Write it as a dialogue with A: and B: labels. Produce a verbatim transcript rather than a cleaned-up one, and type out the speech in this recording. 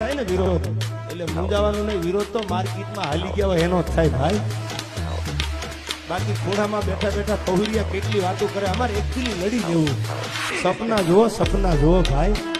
A: થાય ને વિરોધ, એટલે મૂંઝાવાનું નહીં. વિરોધ તો માર્કેટમાં હાલી ગયા હોય એનો જ થાય ભાઈ. બાકી ખોડામાં બેઠા બેઠા પહુરિયા કેટલી વાતો કરે. અમારે એકચ્યુઅલી લડી દેવું. સપના જુઓ, સપના જુઓ ભાઈ.